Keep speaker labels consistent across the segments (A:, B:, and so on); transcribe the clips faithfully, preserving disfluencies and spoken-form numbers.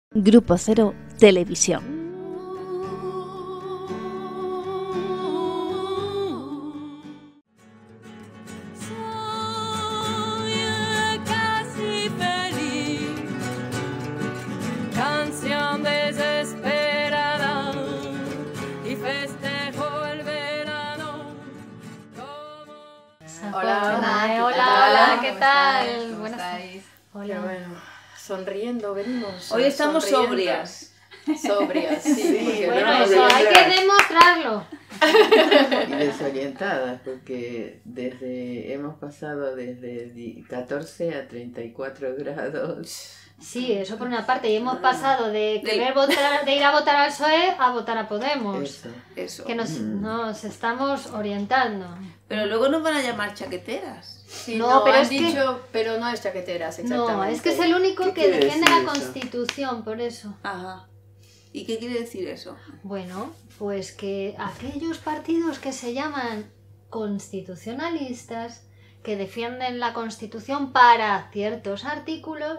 A: Grupo Cero Televisión.
B: Hola,
C: hola, hola, hola, ¿qué tal?
B: Buenas
C: tardes.
B: Hola. Qué bueno. Sonriendo venimos.
D: Hoy estamos sobrias.
B: Sobrias, sí.
C: sí bueno, no, eso hay que demostrarlo.
E: Y desorientadas, porque desde hemos pasado desde catorce a treinta y cuatro grados.
C: Sí, eso por una parte. Y hemos pasado de querer votar, de ir a votar al P S O E a votar a Podemos.
E: Eso,
D: eso.
C: Que nos, nos estamos orientando.
D: Pero luego nos van a llamar chaqueteras.
B: Sí, no, no, pero han es dicho, que... pero no es chaqueteras, exactamente.
C: No, es que es el único que defiende la Constitución, por eso.
D: Ajá. ¿Y qué quiere decir eso?
C: Bueno, pues que aquellos partidos que se llaman constitucionalistas, que defienden la Constitución para ciertos artículos,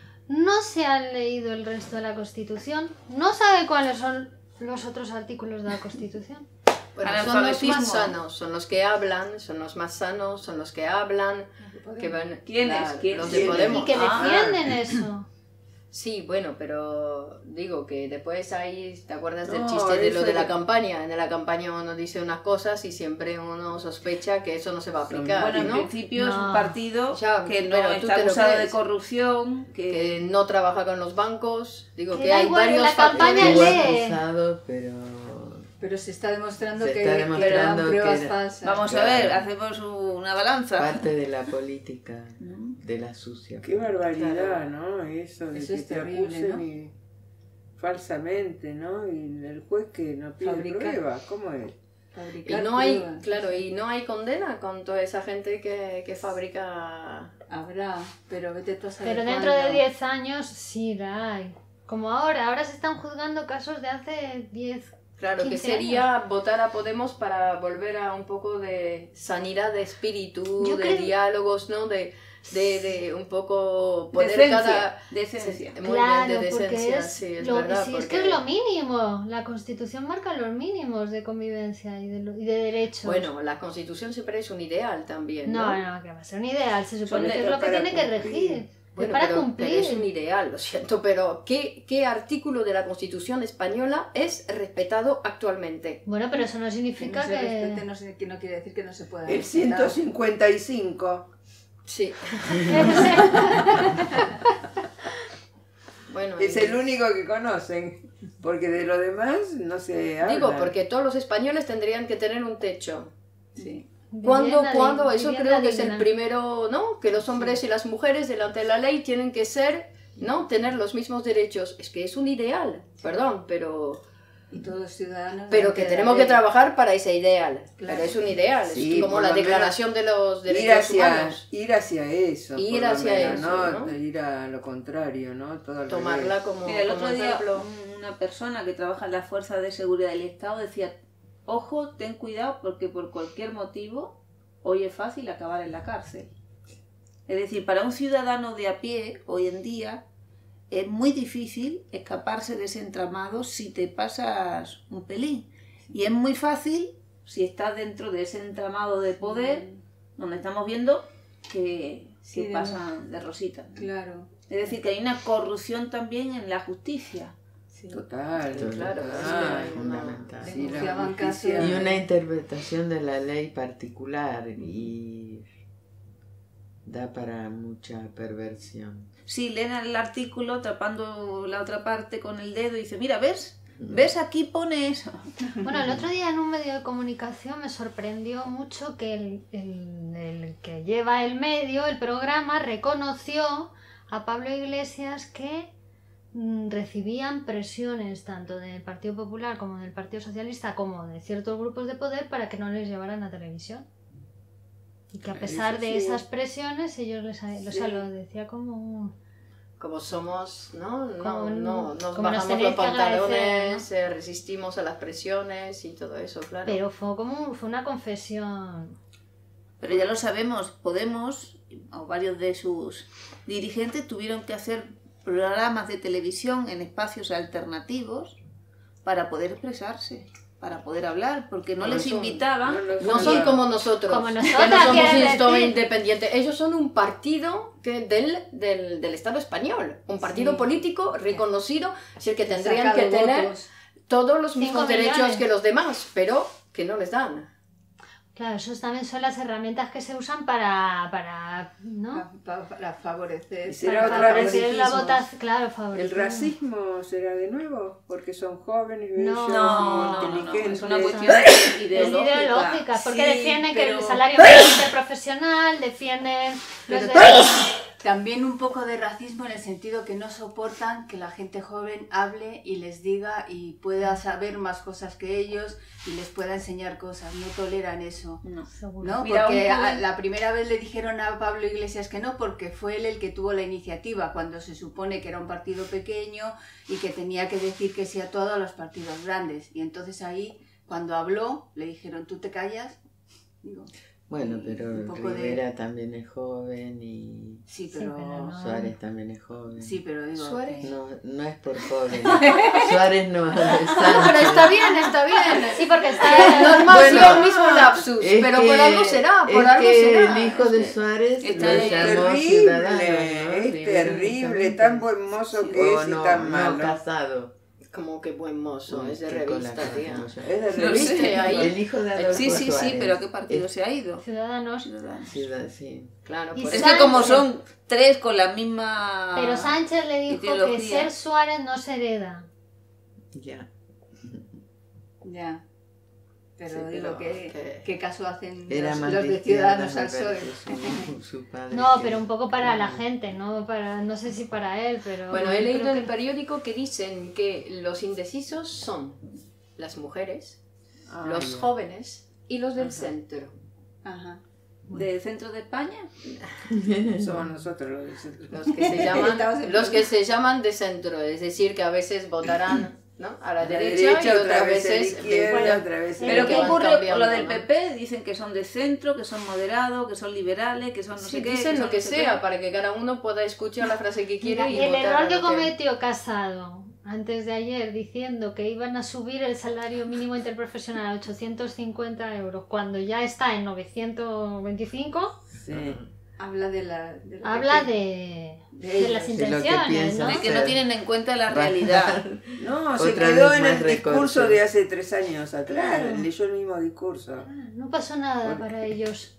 C: no se han leído el resto de la Constitución, no sabe cuáles son los otros artículos de la Constitución.
B: Bueno, son los más sanos, son los que hablan, son los más sanos, son los que hablan. Que van,
D: ¿Quiénes?
B: La,
D: ¿Quiénes?
B: Los de Podemos.
C: Y que defienden ah. eso.
B: Sí, bueno, pero digo que después ahí, ¿te acuerdas del no, chiste de lo de la campaña? En la campaña uno dice unas cosas y siempre uno sospecha que eso no se va a aplicar.
D: Bueno, en
B: ¿no?
D: principio
B: no.
D: es un partido ya, que no está acusado de corrupción, que...
B: que no trabaja con los bancos. Digo que,
C: que
B: hay
C: igual,
B: varios
C: la campaña lee.
E: Acusado, pero...
F: Pero se está demostrando
E: se
F: que,
E: está demostrando
F: que eran pruebas
E: que era,
F: falsas.
D: Vamos
E: claro,
D: a ver, hacemos una balanza.
E: Parte de la política, ¿no? De la sucia.
G: Qué barbaridad, claro. ¿No? Eso de
F: Eso
G: que
F: es
G: te
F: terrible,
G: acusen
F: ¿no?
G: y falsamente, ¿no? Y el juez que no pide
F: Fabricar.
G: pruebas, ¿cómo es?
B: Fabricar y no hay, pruebas. Claro, y no hay condena con toda esa gente que, que fabrica.
F: Habrá, pero vete tú a saber.
C: Pero dentro
F: cuándo.
C: de diez años sí la hay. Como ahora, ahora se están juzgando casos de hace diez.
B: Claro, que sería años. Votar a Podemos para volver a un poco de sanidad de espíritu, Yo de creo... diálogos, ¿no? De, de, de un poco poder
D: decencia,
B: cada...
D: decencia.
B: Muy
C: claro,
B: bien, de decencia,
C: es
B: sí, es
C: lo,
B: verdad.
C: Sí,
B: porque...
C: es que es lo mínimo. La Constitución marca los mínimos de convivencia y de, y de derechos.
B: Bueno, la Constitución siempre es un ideal también, ¿no?
C: No, no, que va a ser un ideal. Se supone Son que es lo que tiene cumplir. que regir.
B: Bueno,
C: para
B: pero,
C: cumplir.
B: pero es un ideal, lo siento, pero ¿qué, ¿qué artículo de la Constitución española es respetado actualmente?
C: Bueno, pero eso no significa
F: que... No se
C: que...
F: respete, no, se, que no quiere decir que no se pueda
G: El respetar. ciento cincuenta y cinco.
B: Sí.
G: Bueno, es el único que conocen, porque de lo demás no se habla.
B: Digo, porque todos los españoles tendrían que tener un techo.
F: Sí.
B: ¿Cuándo? ¿Cuándo? Eso creo que es el primero, ¿no? Que los hombres sí. y las mujeres delante de la ley tienen que ser, ¿no? Tener los mismos derechos. Es que es un ideal, perdón, pero...
F: Y todos los ciudadanos...
B: Pero que tenemos que trabajar para ese ideal. Claro. Pero es un ideal,
G: sí,
B: es como la declaración de los derechos
G: ir hacia,
B: humanos.
G: Ir hacia eso.
B: Ir hacia
G: menos,
B: eso,
G: ¿no?
B: ¿no?
G: Ir a lo contrario, ¿no? Todo
B: Tomarla como,
D: Mira, el
B: como
D: otro día
B: ejemplo.
D: Una persona que trabaja en las fuerzas de seguridad del Estado decía, ojo, ten cuidado porque por cualquier motivo hoy es fácil acabar en la cárcel. Es decir, para un ciudadano de a pie, hoy en día, es muy difícil escaparse de ese entramado si te pasas un pelín. Y es muy fácil si estás dentro de ese entramado de poder, mm. donde estamos viendo que,
F: sí,
D: que pasan de rosita.
F: Claro.
D: Es decir, que hay una corrupción también en la justicia.
G: Sí. Total, total,
B: claro,
E: ah, es fundamental.
G: Sí,
E: la y una interpretación de la ley particular y da para mucha perversión.
D: Sí, leen el artículo tapando la otra parte con el dedo y dice, mira, ¿ves? ¿Ves? Aquí pone eso.
C: Bueno, el otro día en un medio de comunicación me sorprendió mucho que el, el, el que lleva el medio, el programa, reconoció a Pablo Iglesias que recibían presiones tanto del Partido Popular como del Partido Socialista como de ciertos grupos de poder para que no les llevaran a televisión y que a pesar
G: Eso
C: de
G: sí.
C: esas presiones ellos les sí. o sea, lo decía como
B: como somos, ¿no? No,
C: como,
B: no nos
C: como
B: bajamos
C: nos
B: los pantalones,
C: agradecer,
B: ¿no? eh, resistimos a las presiones y todo eso, claro.
C: Pero fue como fue una confesión.
D: Pero ya lo sabemos, Podemos o varios de sus dirigentes tuvieron que hacer programas de televisión en espacios alternativos para poder expresarse, para poder hablar, porque no,
B: No
D: les
B: son-
D: invitaban.
B: No son como nosotros,
C: Como
B: que
C: nosotras,
B: no somos
C: quiere
B: un Estado
C: decir.
B: independiente. Ellos son un partido que del, del, del Estado español, un partido
F: Sí.
B: político reconocido, es decir, que
F: Que ha
B: tendrían
F: sacado
B: que tener
F: votos.
B: todos los
C: Cinco
B: mismos derechos
C: millones.
B: que los demás, pero que no les dan.
C: Claro, esos también son las herramientas que se usan para, para ¿no?
F: Pa- pa- Para favorecer.
G: Será
C: Para
G: otra
C: favorecer
G: vez
C: la
F: favoritismos.
C: votación, claro,
G: ¿El
C: favorecer.
G: racismo será de nuevo? Porque son jóvenes, bellos,
C: No,
D: No, no, no,
G: inteligentes.
D: es una cuestión
C: Es
D: ideológica.
C: ideológica, porque
F: Sí,
C: defienden que
F: pero-
C: el salario mínimo interprofesional, defienden los
F: Pero
C: derechos.
F: también un poco de racismo en el sentido que no soportan que la gente joven hable y les diga y pueda saber más cosas que ellos y les pueda enseñar cosas. No toleran eso.
D: No.
C: Seguro.
F: ¿No?
D: Mira,
F: Porque
D: un
F: a-
D: joven-
F: la primera vez le dijeron a Pablo Iglesias que no, porque fue él el que tuvo la iniciativa, cuando se supone que era un partido pequeño y que tenía que decir que sí a todos los partidos grandes. Y entonces ahí, cuando habló, le dijeron, ¿tú te callas? Digo,
E: Bueno, pero
F: Un poco de-
E: Rivera también es joven y
F: sí,
C: Sí,
F: pero...
C: pero no.
E: Suárez también es joven.
F: Sí, pero digo...
B: Suárez.
F: que-
E: No, no es por joven. Suárez no es
B: Pero está bien, está bien.
C: Sí, porque está...
B: Normal,
E: Bueno,
B: sí, el mismo lapsus,
E: Es
B: pero
E: que-
B: por algo será, por
E: es
B: algo
E: que
B: será.
E: el hijo de
B: Este,
E: Suárez
D: está
E: lo
D: de-
E: llamó
G: Terrible,
E: ciudadano, ¿no?
G: es
E: Rivera,
G: terrible,
E: justamente.
G: tan buen mozo que
E: O
G: es
E: no,
G: y tan
E: no
G: malo.
E: casado.
B: Como que buen mozo, es de
E: Qué cola
B: revista,
E: que
B: tía.
E: tengo yo.
G: Es de
B: No
G: revista.
B: sé, ahí-
E: El hijo de Adolfo
D: Sí, sí, sí,
E: Suárez.
D: pero ¿a qué partido
E: Es
D: se ha ido?
C: Ciudadanos.
D: Ciudadanos.
E: ciudad- sí.
B: Claro,
C: Y
B: por
D: Es
B: eso.
D: que como
C: Sánchez.
D: son tres con la misma...
C: Pero Sánchez le dijo que
D: ideología.
C: ser Suárez no se hereda.
E: Ya.
F: Ya. Pero
B: Sí,
F: digo
B: pero
F: que,
B: que-
F: ¿qué caso hacen
E: Era
F: los,
E: más
F: los
E: de
F: de
E: izquierda,
F: Ciudadanos
E: me
F: al P S O E?
E: parece, su, su padre.
C: No,
E: que-
C: pero un poco para la gente, no para, no sé si para él, pero...
B: Bueno, he
C: creo
B: leído en
C: que-
B: el periódico que dicen que los indecisos son las mujeres,
E: Ah,
B: los
E: ya.
B: jóvenes y los del
E: Ajá.
B: centro.
F: Ajá.
D: ¿Del centro de España?
G: Somos nosotros los de centro.
B: Los que se llaman,
F: Estamos en
B: los que
F: plan-
B: se llaman de centro, es decir, que a veces votarán, ¿no? a la
G: A la
B: derecha, y
G: otra
B: otras
G: vez a la
B: veces
G: izquierda,
B: bueno,
G: otra vez a la
D: Pero
B: que
D: ¿qué
B: van
G: izquierda.
D: ocurre
B: cambiando,
D: con lo del
B: ¿no?
D: P P? Dicen que son de centro, que son moderados, que son liberales, que son no
B: sí,
D: sé qué.
B: dicen
D: son
B: lo que
D: no sé
B: sea,
D: qué.
B: para que cada uno pueda escuchar la frase que quiere
C: Mira,
B: y
C: el
B: votar
C: error
B: a
C: que
B: lo
C: cometió Casado antes de ayer diciendo que iban a subir el salario mínimo interprofesional a ochocientos cincuenta euros cuando ya está en novecientos veinticinco,
G: Sí.
F: Habla de la... de la-
C: habla de,
F: de
C: de
F: ellos.
C: las
E: De lo que
C: intenciones,
E: piensan.
C: ¿no?
D: De que no tienen en cuenta la realidad.
G: No, se
E: Otra
G: quedó
E: vez
G: en
E: más
G: el discurso
E: recortes.
G: de hace tres años atrás.
C: Claro.
G: Leyó el mismo discurso.
C: No pasó nada
G: Porque-
C: para ellos.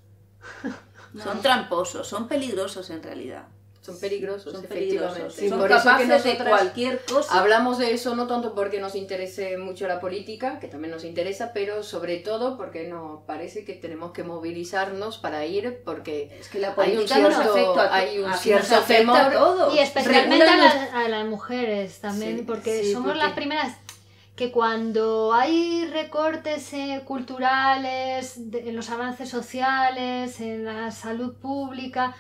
D: Son tramposos, son peligrosos en realidad.
B: Son peligrosos,
D: Son
B: efectivamente.
D: peligrosos.
B: Sí,
D: Son
B: por eso que
D: capaces de
B: nosotras
D: cualquier cosa.
B: hablamos de eso no tanto porque nos interese mucho la política, que también nos interesa, pero sobre todo porque nos parece que tenemos que movilizarnos para ir, porque
D: Es que la
B: hay un
D: política nos
B: cierto-
D: afecta a,
B: hay un
D: aquí nos
B: cierto
D: afecta a
B: temor.
D: todos.
C: Y especialmente a
D: Regulan
C: las, a las mujeres también,
B: Sí,
C: porque
F: sí,
C: somos
F: porque-
C: las primeras que cuando hay recortes eh, culturales, de- en los avances sociales, en la salud pública,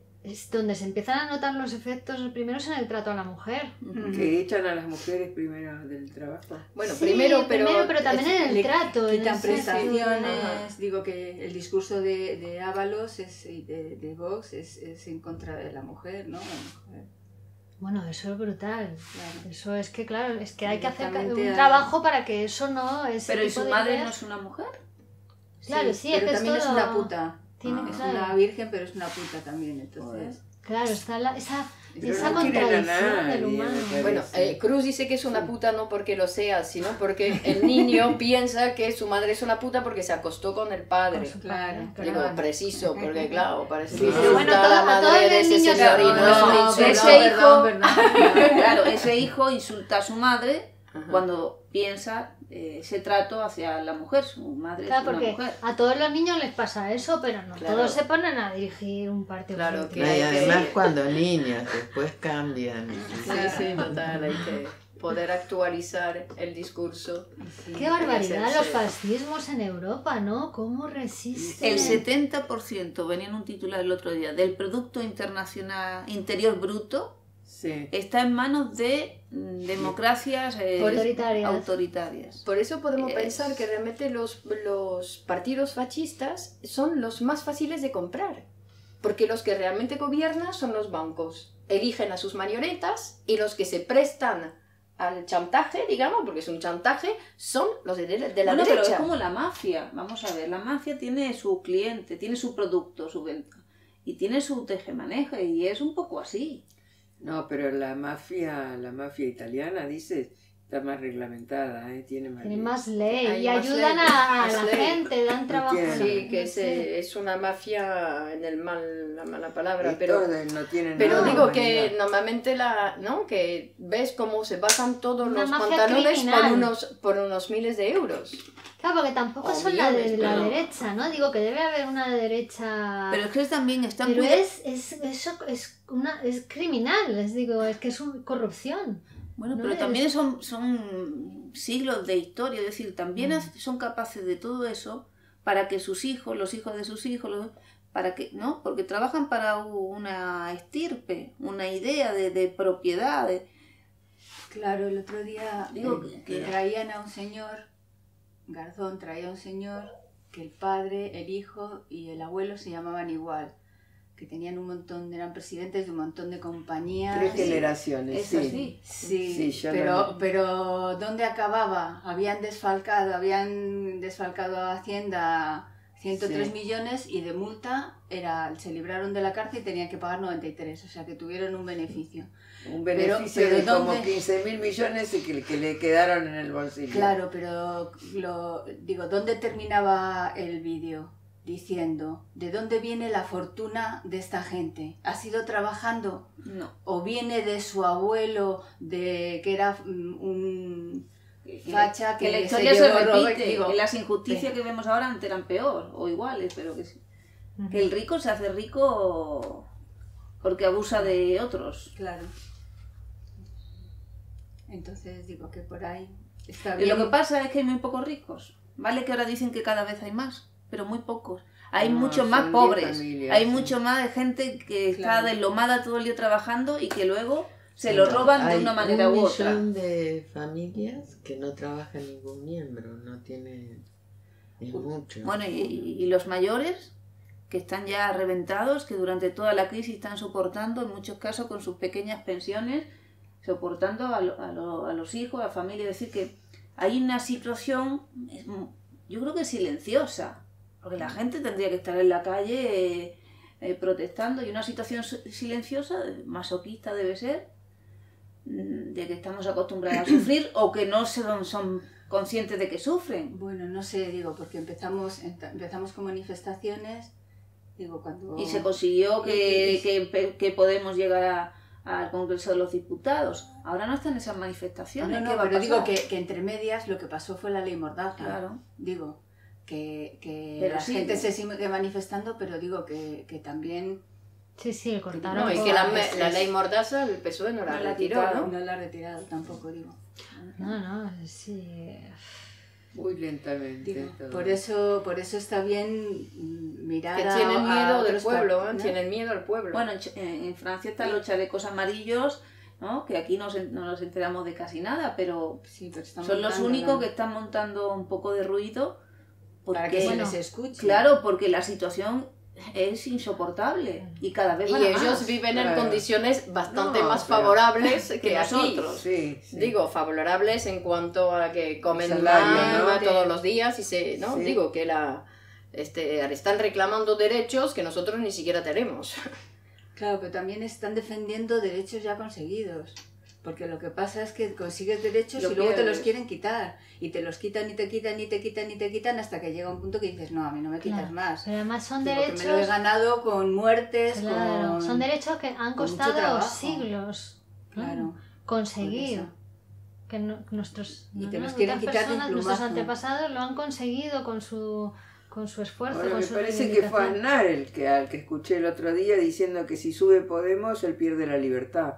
C: es donde se empiezan a notar los efectos primeros en el trato a la mujer.
G: Que echan a las mujeres primero del trabajo.
B: Bueno,
C: Sí,
B: primero, pero,
C: pero también en el
F: Le
C: trato. en
F: Quitan
C: el sentido de-
F: prestaciones,
B: Ajá.
F: digo que el discurso de, de Ábalos es, y de, de Vox es, es en contra de la mujer, ¿no? La mujer,
C: Bueno, eso es brutal.
F: claro.
C: Eso es que, claro, es que hay que hacer
F: Directamente
C: un
F: hay-
C: trabajo para que eso no... Ese
D: Pero ¿y
C: tipo
D: su
C: de
D: madre
C: ideas-
D: no es una mujer?
C: Claro, sí, es
F: pero
C: que es
F: también es
C: todo-
F: una puta.
C: Tiene,
D: Ah,
F: Es
C: claro.
F: una virgen, pero es una puta también, entonces.
C: Claro, está la, esa,
G: Pero
C: esa
G: no quieren a
C: contradicción
G: nadie,
C: del humano.
G: me parece.
B: bueno, eh, Cruz dice que es una puta no porque lo sea, sino porque el niño piensa que su madre es una puta porque se acostó con el padre.
C: Con su
F: Claro,
C: padre,
B: Digo,
C: claro.
B: preciso, porque claro, parece
G: Sí,
B: que
G: pero
B: insulta
C: bueno,
B: a
C: todo-
B: la
C: a
B: madre
C: todos
B: de
C: los
B: ese
C: niños
B: señor y
C: se-
B: no,
D: No,
B: es un
D: no,
B: insulto.
D: ese
F: perdón,
D: hijo-
F: perdón.
D: Claro, ese hijo insulta a su madre
B: Ajá.
D: cuando piensa eh, ese trato hacia la mujer. Su madre
C: Claro,
D: es una
C: porque
D: mujer.
C: a todos los niños les pasa eso, pero no
B: Claro.
C: todos se ponen a dirigir un partido
B: Claro,
C: político.
B: que
E: No, y
B: hay que-
E: además cuando niñas, después cambian.
B: Sí, sí, total, hay que poder actualizar el discurso.
C: Qué barbaridad
B: hacerse-
C: los fascismos en Europa, ¿no? ¿Cómo resisten?
D: El setenta por ciento, venía en un titular el otro día, del Producto Internacional Interior Bruto
G: Sí.
D: está en manos de mm, democracias eh,
C: Autoritarias.
D: autoritarias.
B: Por eso podemos
D: Es-
B: pensar que realmente los, los partidos fascistas son los más fáciles de comprar, porque los que realmente gobiernan son los bancos eligen a sus marionetas y los que se prestan al chantaje, digamos, porque es un chantaje, son los de, de la
D: bueno,
B: derecha.
D: pero es como la mafia. Vamos a ver, la mafia tiene su cliente, tiene su producto, su venta. Y tiene su tejemaneje, y es un poco así.
G: No, pero la mafia, la mafia italiana, dices, está más reglamentada, ¿eh? Tiene más
C: Tiene
G: ley.
C: más ley
B: Hay
C: y
B: más
C: ayudan
B: ley,
C: a, a
B: más
C: la
B: ley.
C: gente, dan trabajo. a la
G: tienen-
B: Sí,
C: gente,
B: que
C: sí.
B: se- es una mafia en el mal, la mala palabra,
G: Y
B: pero...
G: todo, no tienen
B: Pero
G: nada de
B: digo que
G: humanidad.
B: normalmente la, ¿no? Que ves cómo se pasan todos
C: Una
B: los
C: mafia
B: pantalones por
C: criminal.
B: unos, por unos miles de euros.
C: Claro, porque tampoco
B: O
C: son la de
B: millones,
C: la
B: pero-
C: derecha, ¿no? Digo que debe haber una de derecha...
D: Pero es que también están
C: Pero
D: muy...
C: es, es, eso es, una, es criminal, les digo, es que es un- corrupción.
D: Bueno,
C: No
D: pero
C: es-
D: también son, son siglos de historia, es decir, también
C: Mm.
D: hace- son capaces de todo eso para que sus hijos, los hijos de sus hijos, los- para que, ¿no? Porque trabajan para una estirpe, una idea de, de propiedad. de-
F: Claro, el otro día
D: Digo
F: eh,
D: que-
F: traían a un señor, Garzón traía a un señor que el padre, el hijo y el abuelo se llamaban igual, que tenían un montón, eran presidentes de un montón de compañías.
G: Tres generaciones,
D: Eso
G: sí.
D: sí.
F: Sí,
G: Sí, yo
F: pero,
G: lo-
F: pero ¿dónde acababa? Habían desfalcado, habían desfalcado a Hacienda ciento tres
G: Sí.
F: millones y de multa era, se libraron de la cárcel y tenían que pagar noventa y tres, o sea que tuvieron un beneficio.
G: Un beneficio
F: pero
G: de como
F: ¿dónde?
G: quince mil millones y que, que le quedaron en el bolsillo.
F: Claro, pero lo, digo, ¿dónde terminaba el vídeo? Diciendo, ¿de dónde viene la fortuna de esta gente? ¿Ha sido trabajando?
D: No.
F: ¿O viene de su abuelo, de que era mm, un facha que,
D: que la
F: se
D: historia se,
F: llevó
D: repite,
F: Robert? Digo,
D: que las injusticias
F: sí.
D: que vemos ahora antes eran peor o iguales, pero que sí.
C: Ujú.
D: Que el rico se hace rico porque abusa de otros.
F: Claro. Entonces digo que por ahí está
D: Y
F: bien.
D: lo que pasa es que hay muy pocos ricos. Vale que ahora dicen que cada vez hay más, pero muy pocos. Hay
G: No,
D: mucho
G: son
D: más
G: diez
D: pobres.
G: familias,
D: Hay
G: sí.
D: mucho más de gente que está
F: Claro.
D: deslomada todo el día trabajando y que luego se lo roban de
E: Hay
D: una manera
E: un
D: u otra.
E: millón de familias que no trabaja ningún miembro, no tiene... Es mucho.
D: Bueno, y, y- y los mayores que están ya reventados, que durante toda la crisis están soportando, en muchos casos con sus pequeñas pensiones, soportando a, lo- a lo- a los hijos, a la familia. Es decir, que hay una situación, es mu- yo creo que silenciosa, porque la gente tendría que estar en la calle eh, eh, protestando, y una situación si- silenciosa, masoquista debe ser, mm, de que estamos acostumbrados a sufrir o que no son, son conscientes de que sufren.
F: Bueno, no sé, digo, porque empezamos, ent- empezamos con manifestaciones, digo, cuando...
D: Y se consiguió que,
F: Y- y-
D: que, que Podemos llegar a- al Congreso de los Diputados. Ahora no están esas manifestaciones.
F: No,
D: ¿Qué
F: no,
D: va a
F: pero digo
D: pasar?
F: que, que entre medias lo que pasó fue la ley Mordaza.
D: Claro.
F: Digo, que, que
D: Pero
F: la
D: sí,
F: gente
D: ¿no?
F: se sigue manifestando, pero digo que, que también
C: Sí, sí, cortaron.
B: No, y
C: por-
B: que la,
F: es-
B: la
F: es-
B: ley Mordaza, el P S O E no la
D: No la
B: retiró,
D: quitaron.
B: ¿no?
F: no la ha retirado tampoco, digo.
C: No, no, sí.
G: Muy lentamente.
F: Digo,
G: todo.
F: por eso, por eso está bien mm, mirar
B: Que
F: a-
B: tienen
F: a
B: miedo del
F: otros
B: pueblo,
F: par-
B: ¿eh?
F: ¿no?
B: Tienen miedo al pueblo.
D: Bueno, en, Ch- en- en Francia están los chalecos amarillos, ¿no? Que aquí no, se- no nos enteramos de casi nada, pero
F: Sí, pero están
D: son los
F: montando,
D: únicos
F: ¿no?
D: que están montando un poco de ruido. Porque,
F: para que se
C: Bueno,
F: les escuche.
D: claro, porque la situación es insoportable y cada vez
B: y
D: van a
B: ellos
D: más.
B: viven en
G: claro.
B: condiciones bastante
G: No,
B: más
G: pero-
B: favorables que,
D: que
B: aquí.
D: nosotros.
G: Sí, sí.
B: Digo, favorables en cuanto a que comen
G: Salario,
B: mal
G: ¿no?
B: todos los días y se, ¿no?
G: Sí.
B: Digo que la este están reclamando derechos que nosotros ni siquiera tenemos.
F: Claro, pero también están defendiendo derechos ya conseguidos. Porque lo que pasa es que consigues derechos
D: Lo
F: y luego te
D: pierdes.
F: los quieren quitar. Y te los quitan y te quitan y te quitan y te quitan hasta que llega un punto que dices, no, a mí no me quitas
C: Claro.
F: más.
C: Pero además son
F: Digo, que
C: derechos.
F: me lo he ganado con muertes,
C: Claro,
F: con...
C: son derechos que han
F: con mucho
C: costado
F: trabajo.
C: siglos.
F: Claro.
C: Conseguir.
F: Por eso.
C: Que no- nuestros,
F: Y te
C: no,
F: los
C: no,
F: quieren
C: otras
F: quitar de
C: personas, nuestros
F: plumazo.
C: antepasados lo han conseguido con su con su esfuerzo,
G: Ahora
C: con
G: me
C: su
G: parece que fue
C: reivindicación.
G: Aznar el que, al que escuché el otro día diciendo que si sube Podemos, él pierde la libertad.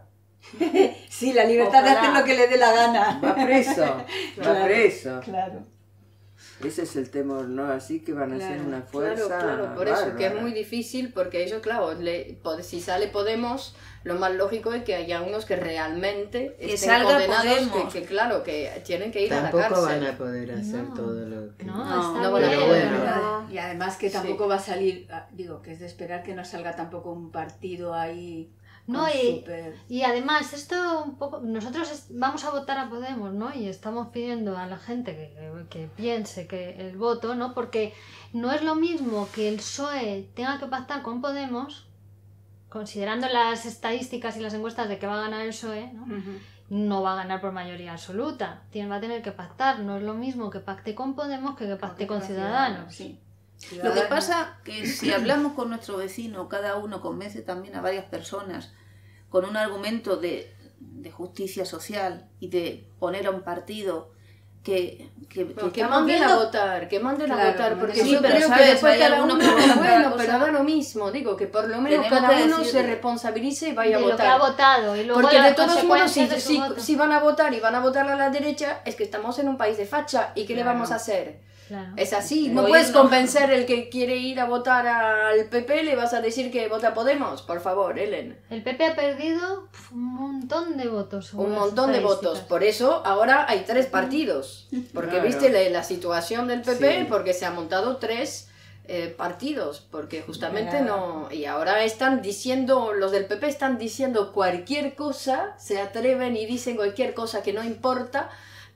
F: Sí, la libertad de
D: Ojalá.
F: hacer lo que le dé la gana.
G: Va preso, va
F: Claro.
G: preso.
F: Claro.
G: Ese es el temor, ¿no? Así que van a ser
F: Claro,
G: una fuerza.
B: Claro, claro, por eso que es
G: bárbara.
B: muy difícil porque ellos, claro, le- po- si sale Podemos, lo más lógico es que haya unos que realmente
D: Que
B: estén
D: salga
B: condenados,
D: Podemos.
B: que, que claro, que tienen que ir a la
E: Tampoco
B: cárcel.
E: van a poder hacer
C: No.
E: todo lo que...
C: No,
D: No,
C: está
B: no van a
C: bien.
B: poder.
E: Bueno.
F: Y además que
B: Sí.
F: tampoco va a salir, ah, digo, que es de esperar que no salga tampoco un partido ahí.
C: No,
F: con
C: y,
F: súper-
C: y además esto un poco, nosotros es- vamos a votar a Podemos, ¿no? Y estamos pidiendo a la gente que, que- que piense que el voto, ¿no? Porque no es lo mismo que el P S O E tenga que pactar con Podemos, considerando las estadísticas y las encuestas de que va a ganar el P S O E, ¿no?
F: Ujú.
C: No va a ganar por mayoría absoluta, tiene, va a tener que pactar, no es lo mismo que pacte con Podemos que que pacte con Ciudadanos.
F: Sí.
D: Lo que
F: Ciudadanos.
D: pasa que si hablamos con nuestro vecino, cada uno convence también a varias personas con un argumento de, de justicia social y de poner a un partido que, que, que
B: Bueno, que
D: estamos
B: manden a
D: viendo-
B: votar, que manden a
F: Claro,
B: votar,
F: que
B: porque
F: manden-
D: Sí,
B: yo
D: pero
B: creo que
D: sabes,
B: después
D: hay
B: cada
D: algunos
B: uno,
D: que votan cada
B: bueno,
D: cosa.
B: pero da lo mismo, digo, que por lo menos
D: Tenemos
B: cada
D: que
B: uno
D: decir-
B: se responsabilice y vaya
C: De
B: a
C: lo que ha
B: votar.
C: votado y luego
B: Porque
C: las
B: de todos modos, si,
C: consecuencias de su
B: si,
C: voto.
B: si van a votar y van a votar a la derecha, es que estamos en un país de facha. ¿Y qué le
F: Claro.
B: vamos a hacer?
C: Claro.
B: Es así,
D: Sí,
B: no
D: hoy
B: puedes
D: no.
B: convencer el que quiere ir a votar al P P, le vas a decir que vota Podemos, por favor, Ellen.
C: El P P ha perdido pf, un montón de votos. según
B: Un
C: las
B: montón de votos,
C: estadísticas.
B: por eso ahora hay tres partidos, porque
G: Claro.
B: viste la, la situación del P P,
G: Sí.
B: porque se han montado tres eh, partidos, porque justamente
F: Claro.
B: no, y ahora están diciendo, los del P P están diciendo cualquier cosa, se atreven y dicen cualquier cosa que no importa,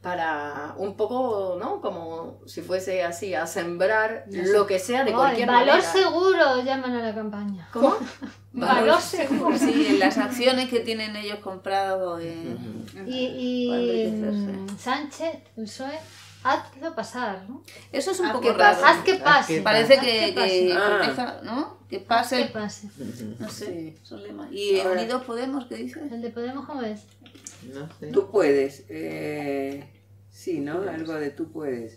B: para un poco, ¿no? Como si fuese así, a sembrar lo que sea de
C: Ay,
B: cualquier
C: valor
B: manera.
C: seguro llaman a la campaña.
B: ¿Cómo?
C: Valor seguro.
D: Sí, en las acciones que tienen ellos comprado. eh,
C: Y,
D: Para
C: y
D: enriquecerse.
C: mm, Sánchez, el P S O E, hazlo pasar, ¿no?
D: Eso es un
F: Haz
D: poco
F: que
D: raro.
F: pase.
C: Haz que
E: Haz
C: pase.
E: que
D: Parece
C: Haz
D: que,
C: pase.
D: que
G: Ah.
D: empieza, ¿no? Que
C: Haz que
D: pase.
C: pase.
D: No sé,
G: Sí.
D: son lemas. ¿Y
G: Ahora-
D: Unidos Podemos qué dice?
C: El de Podemos, ¿cómo es?
E: No sé.
G: Tú puedes. Eh, sí, ¿no? Algo de tú puedes.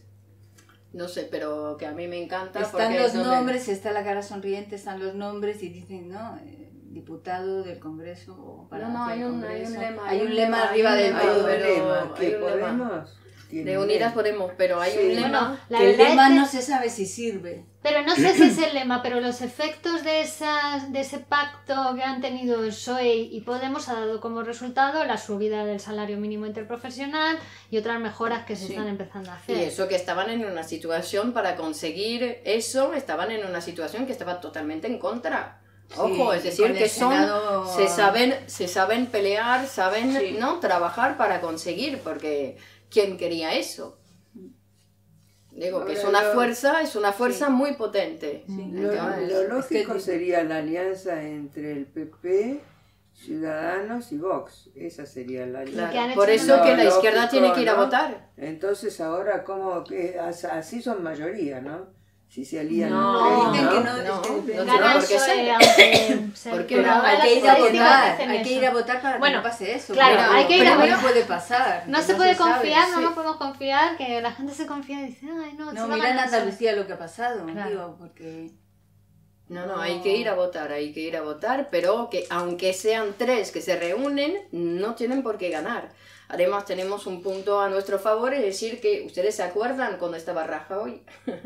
B: No sé, pero que a mí me encanta.
F: Están
B: porque
F: los
B: es donde-
F: nombres, está la cara sonriente, están los nombres y dicen, ¿no? Eh, diputado del Congreso o para
B: No, no,
F: el
B: hay un, hay un
F: Congreso.
B: lema.
F: Hay un lema arriba
B: hay un
F: del
B: lema,
G: Hay
F: todo.
G: un
B: pero
G: lema.
B: hay
G: ¿Que
B: un lema.
G: Podemos? Tiene
B: De
G: un
B: Unidas
G: lema.
B: Podemos, pero hay
G: Sí.
B: un lema.
C: Bueno, la
F: Que el
C: verdad
F: lema
C: es que-
F: no se sabe si sirve.
C: Pero no sé si es el lema, pero los efectos de, esas, de ese pacto que han tenido el P S O E y Podemos ha dado como resultado la subida del salario mínimo interprofesional y otras mejoras que se
D: Sí.
C: están empezando a
B: Y
C: hacer.
B: eso que estaban en una situación para conseguir eso, estaban en una situación que estaba totalmente en contra. Ojo,
F: Sí,
B: es decir,
F: con el
B: que son,
F: Senado-
B: se saben, se saben pelear, saben,
D: Sí.
B: ¿no? Trabajar para conseguir, porque ¿quién quería eso? Digo que es
G: Ahora
B: una
G: lo-
B: fuerza, es una fuerza muy potente.
G: Lo,
B: Entonces,
G: lo
F: es
G: lógico
F: que-
G: sería la alianza entre el P P, Ciudadanos y Vox. Esa sería la
B: claro,
C: que han
B: por
C: hecho
B: eso
G: lo
B: que la izquierda
G: lógico,
B: tiene que ir a
G: ¿no?
B: votar.
G: Entonces ahora, ¿cómo que as- así son mayoría, no? Si se alían
B: No,
G: entre
F: dicen que
G: ellos,
F: no,
B: no,
F: es que
B: no
F: depende.
B: tiene
C: Gana el
B: por qué
C: P S O E,
B: ser.
C: aunque se-
B: Porque
F: Pero
B: no,
C: ahora
F: hay
C: las
F: que ir a
C: estadísticas
F: votar,
C: dicen
F: hay que
C: eso.
F: ir a votar para
C: Bueno,
F: que no pase eso.
C: claro,
F: Pero-
C: hay que ir a
F: pero
C: votar.
F: no puede pasar.
C: No
F: que
C: se puede
F: sabe,
C: confiar, no
F: sí.
C: nos podemos confiar, que la gente se confía y dice, ay, no,
F: No,
C: se va a
F: mira en
C: ganar el P S O E".
F: Andalucía lo que ha pasado,
C: Claro.
F: digo, porque...
B: No, no, hay que ir a votar, hay que ir a votar, pero que aunque sean tres que se reúnen, no tienen por qué ganar. Además tenemos un punto a nuestro favor, es decir, que ustedes se acuerdan cuando estaba Rajoy.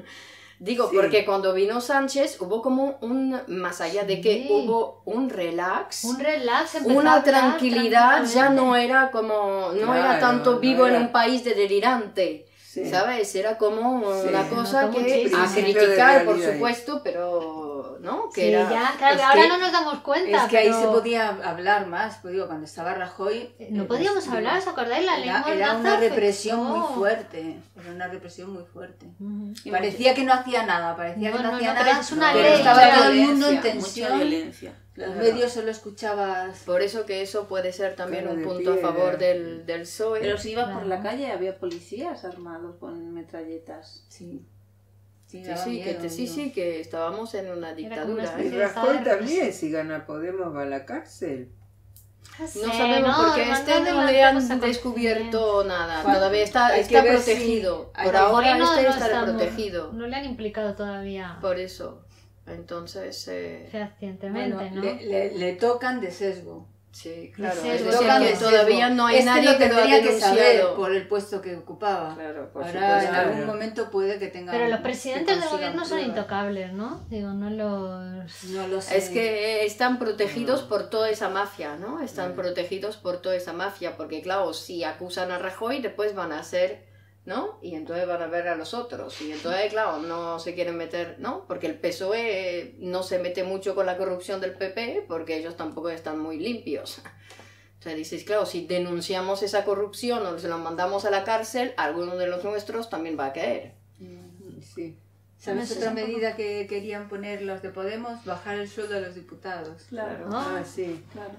B: Digo,
G: Sí.
B: porque cuando vino Sánchez hubo como un, más allá de que
C: Sí.
B: hubo un relax,
C: Un relax, empezó a
B: una
C: hablar
B: tranquilidad, ya
C: tranquilamente.
B: no era como, no era
G: Claro,
B: tanto
G: no
B: vivo en
G: era-
B: un país de delirante.
G: Sí.
B: ¿Sabes? Era como
G: Sí.
B: una
G: Se
B: cosa
C: notó
B: que
C: muchísimo.
B: a
C: Un
G: cambio de
B: criticar, por
G: realidad ahí.
B: supuesto, pero ¿no? Que
C: Sí,
B: era,
C: ya, claro,
F: es
C: que ahora
F: que-
C: no nos damos cuenta.
F: Es que ahí
C: pero
F: se podía hablar más, pues digo, cuando estaba Rajoy...
C: No
F: eh,
C: podíamos
F: pues,
C: hablar, ¿os acordáis? La
F: Era,
C: lengua
F: era una
C: afectó.
F: represión muy fuerte, era una represión muy fuerte.
C: Ujú.
D: Y
F: Parecía que no hacía nada, parecía
C: No,
F: que no,
C: no,
F: hacía
C: no, pero
F: nada,
C: es una
F: pero
C: ley,
F: estaba
C: mucha
F: todo el mundo en
D: Mucha
F: tensión,
D: violencia.
F: los
B: Claro.
F: medios solo escuchabas...
B: Por eso que eso puede ser también
G: Cara
B: un
G: de
B: punto a
G: piedra.
B: favor del, del P S O E.
D: Pero si ibas por
C: Claro.
D: la calle había policías armados con metralletas.
F: Sí, sí,
B: Sí,
F: daba
B: sí, que,
F: miedo,
B: te- sí,
F: digo.
B: sí, que estábamos en una
C: como una
B: dictadura.
C: especie
G: Y
B: ¿eh?
C: de estado
G: Rajoy
C: de
G: también,
C: represión.
G: si gana Podemos, va a la cárcel.
C: No sé,
B: No sabemos
C: no,
B: porque
C: Armando
B: este no
C: Adelante
B: le han
C: cosa con-
B: descubierto nada.
F: Bueno,
B: Todavía está,
F: hay
B: está
F: que ver si-
B: protegido.
F: hay
B: Por
F: que-
B: ahora
C: Bueno,
B: este
C: no
B: está
C: estamos-
B: protegido.
C: No le han implicado todavía
B: Por eso. Entonces, eh,
C: fehacientemente,
F: Bueno,
C: ¿no?
F: le, le- le tocan de sesgo.
B: sí, claro.
C: sesgo,
B: Es
C: sí,
B: decir,
C: tocan
B: que
C: de
B: todavía
F: sesgo.
B: no hay
F: Este
B: nadie
F: lo
B: que lo ha
F: tendría que saber
B: denunciado.
F: por el puesto que ocupaba.
B: Claro, por
F: Ahora en
B: supuesto.
F: algún momento puede que tenga...
C: Pero los
F: que
C: presidentes del
F: consigan
C: gobierno son
F: pruebas.
C: intocables, ¿no? Digo, no los...
F: No lo sé.
B: Es que están protegidos por toda esa mafia, ¿no? Están protegidos por toda esa mafia, porque claro, si acusan a Rajoy, después van a ser ¿no? Y entonces van a ver a los otros. Y entonces, claro, no se quieren meter, ¿no? Porque el P S O E no se mete mucho con la corrupción del P P, porque ellos tampoco están muy limpios. O sea, dices, claro, si denunciamos esa corrupción o se la mandamos a la cárcel, alguno de los nuestros también va a caer.
F: Sí. ¿Sabes otra medida que querían poner los de Podemos? Bajar el sueldo de los diputados.
D: Claro.
C: Ah.
G: Ah, sí.
D: Claro.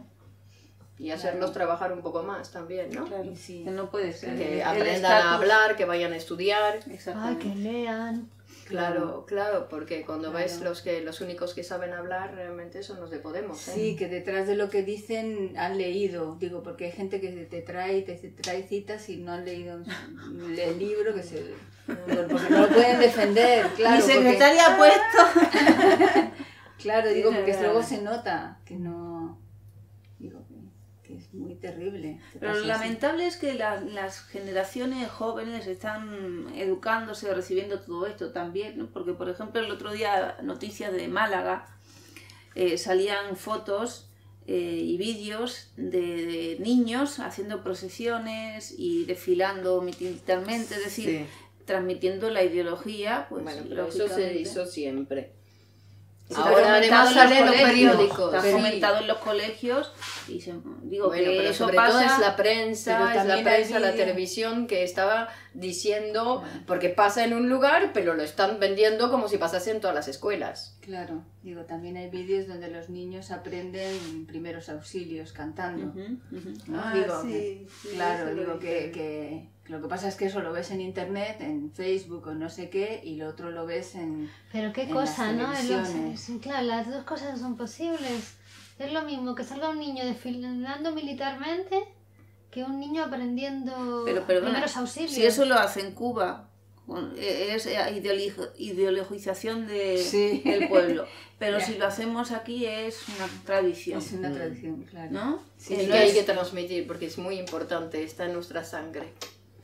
B: Y hacerlos trabajar un poco más también, ¿no?
D: Claro.
F: Sí.
D: Que no puede ser.
B: Que
D: El
B: aprendan a
D: estatus-
B: hablar, que vayan a estudiar.
C: Ay,
D: Exactamente.
C: que lean.
B: Claro, claro, porque cuando
F: Claro.
B: ves los que los únicos que saben hablar realmente son los de Podemos, ¿eh?
F: Sí, que detrás de lo que dicen han leído. Digo, porque hay gente que te trae, te trae citas y no han leído el libro, que se... porque no lo pueden defender, claro.
D: Mi secretaria ha puesto.
F: porque- claro, digo,
D: Sí,
F: porque
D: verdad.
F: luego se nota que no... Digo, que, que es muy terrible. que
D: Pero
F: pase
D: lo
F: así.
D: lamentable es que la- las generaciones jóvenes están educándose, recibiendo todo esto también, ¿no? Porque, por ejemplo, el otro día, noticias de Málaga, eh, salían fotos eh, y vídeos de, de niños haciendo procesiones y desfilando militarmente, es decir,
E: Sí.
D: transmitiendo la ideología, pues
B: Bueno, pero eso se
D: lógicamente.
B: hizo siempre.
D: Está
B: Ahora
D: fomentado
B: además
D: en
B: sale en los
D: colegios,
B: periódicos.
D: Está
B: Sí.
D: fomentado en los colegios y se, digo
B: Bueno,
D: que
B: pero
D: eso
B: sobre
D: pasa.
B: todo es la
F: Pero
B: prensa, es la
F: también hay
B: prensa, la
F: vídeo.
B: televisión que estaba diciendo, porque pasa en un lugar, pero lo están vendiendo como si pasase en todas las escuelas.
F: Claro, digo, también hay vídeos donde los niños aprenden primeros auxilios cantando.
D: Ujú, ujú.
F: ¿no?
G: Ah,
F: Digo,
G: sí, sí,
F: claro,
G: eso lo
F: digo
G: vi
F: que,
G: también.
F: que, que lo que pasa es que eso lo ves en internet, en Facebook o no sé qué, y lo otro lo ves en...
C: Pero qué
F: En
C: cosa,
F: las
C: ¿no? En los-
F: televisiones.
C: sí, claro, las dos cosas son posibles. Es lo mismo que salga un niño desfilando militarmente que un niño aprendiendo
D: Pero perdona,
C: primeros auxilios.
D: si eso lo hace en Cuba, con- es ideologi- ideologización de,
F: Sí.
D: del pueblo. Pero
F: Ya.
D: si lo hacemos aquí es una tradición,
F: Es una
E: Mm.
F: tradición, claro.
D: ¿no?
F: Sí,
B: y
F: no
B: que hay
F: es-
B: que transmitir, porque es muy importante, está en nuestra sangre.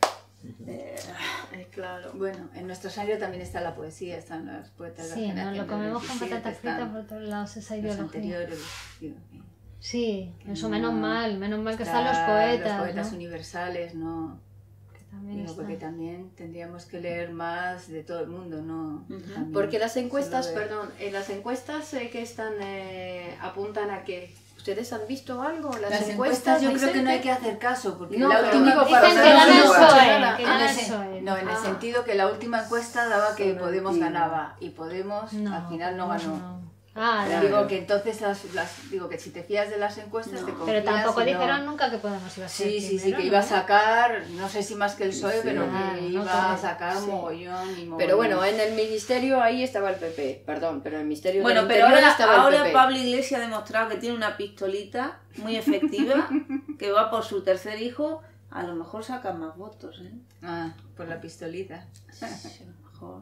B: Eh, claro.
F: Bueno, en nuestro sangre también está la poesía, están los poetas de
C: Sí,
F: la
C: nos
F: generación
C: lo
F: del
C: comemos con
F: veintisiete,
C: patatas fritas
F: están
C: por todos lados, esa
F: los
C: ideología.
F: anteriores. Digo, que
C: Sí, eso
F: no-
C: menos mal, menos mal que están los
F: están
C: poetas,
F: Los poetas
C: ¿no?
F: universales, ¿no?
C: Que también
F: Digo,
C: están.
F: porque también tendríamos que leer más de todo el mundo, ¿no?
D: Ujú.
F: También
B: Porque las encuestas,
F: solo de-
B: perdón, en las encuestas eh, que están, eh, apuntan a que... ¿Ustedes han visto algo? Las,
F: Las encuestas yo creo
B: dicen
F: que no hay que hacer caso, porque
B: No,
F: la
B: pero
F: última...
B: digo
C: Dicen
B: para
C: que
B: saber
C: gana
B: si
C: el
B: no
C: P S O
B: escucha
C: E,
B: nada.
C: que
F: En
C: gana
F: el
C: el P S O
F: sen-
C: E.
F: no, en el
B: Ah.
F: sentido que la última encuesta daba que
G: Solo
F: Podemos
G: digo.
F: ganaba y Podemos
C: No,
F: al final no ganó.
C: no. Ah,
F: Pero
C: ya.
F: digo que entonces las, las- digo que si te fías de las encuestas te confías.
C: Pero tampoco
F: y no-
C: dijeron nunca que Podemos iba a ser
F: Sí, sí, sí,
C: primero,
F: que
C: ¿no?
F: iba a sacar, no sé si más que el P S O E,
E: Sí.
F: pero
C: Ah,
F: que
C: no,
F: iba
C: claro.
F: a sacar
B: Sí.
F: mogollón y mogollón.
B: Pero bueno, en el ministerio ahí estaba el P P, perdón, pero en el ministerio
D: Bueno,
B: del
D: pero
B: Interior
D: ahora,
B: estaba el
D: ahora
B: P P.
D: Pablo Iglesias ha demostrado que tiene una pistolita muy efectiva, que va por su tercer hijo, a lo mejor saca más votos, ¿eh?
F: Ah, por la pistolita.
D: Sí, a lo mejor.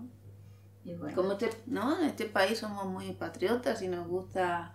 F: Y bueno.
D: Como este, ¿no? En este país somos muy patriotas y nos gusta